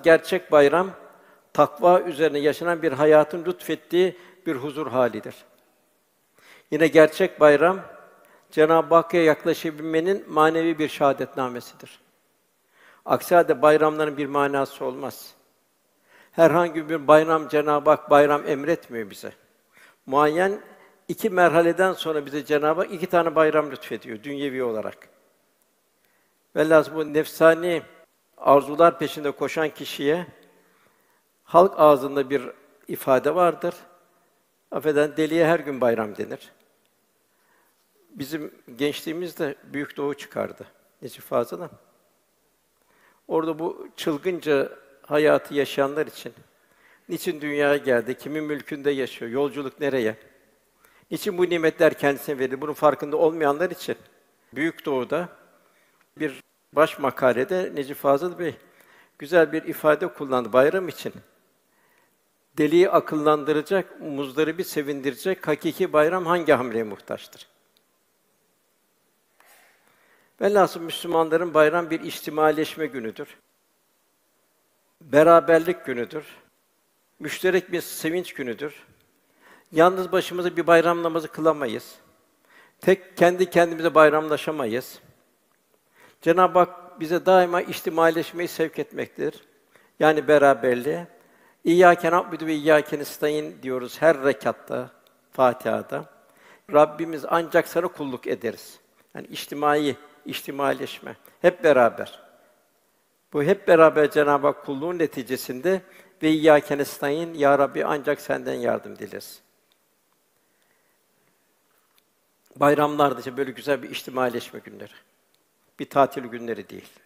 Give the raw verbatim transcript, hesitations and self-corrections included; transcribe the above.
gerçek bayram, takva üzerine yaşanan bir hayatın lütfettiği bir huzur hâlidir. Yine gerçek bayram, Cenab-ı Hakk'a yaklaşabilmenin manevi bir şahadetnamesidir. Aksi hâlde bayramların bir manası olmaz. Herhangi bir bayram Cenab-ı Hak bayram emretmiyor bize. Muayyen iki merhaleden sonra bize Cenab-ı Hak iki tane bayram lütfediyor dünyevi olarak. Velhâsıl bu nefsani arzular peşinde koşan kişiye halk ağzında bir ifade vardır. Affedersin, deliye her gün bayram denir. Bizim gençliğimizde Büyük Doğu çıkardı. Necip Fazıl'ın. Orada bu çılgınca hayatı yaşayanlar için, niçin dünyaya geldi, kimin mülkünde yaşıyor, yolculuk nereye, niçin bu nimetler kendisine verildi, bunun farkında olmayanlar için Büyük Doğu'da bir baş makalede Necip Fazıl Bey güzel bir ifade kullandı bayram için. Deliyi akıllandıracak, muzdaribi sevindirecek hakiki bayram hangi hamleye muhtaçtır? Velhâsıl Müslümanların bayram bir içtimaileşme günüdür. Beraberlik günüdür. Müşterek bir sevinç günüdür. Yalnız başımıza bir bayram namazı kılamayız. Tek kendi kendimize bayramlaşamayız. Cenab-ı Hak bize daima içtimaileşmeyi sevk etmektedir. Yani beraberliğe. İyyâke na'budu ve iyyâke nestaîn diyoruz her rekatta, Fatiha'da. Rabbimiz ancak sana kulluk ederiz. Yani içtimai, içtimaileşme, hep beraber. Bu hep beraber Cenab-ı Hak kulluğun neticesinde ve iyyâke nestaîn, ya Rabbi ancak senden yardım dileriz. Bayramlar da işte böyle güzel bir içtimaileşme günleri. Bir tatil günleri değil.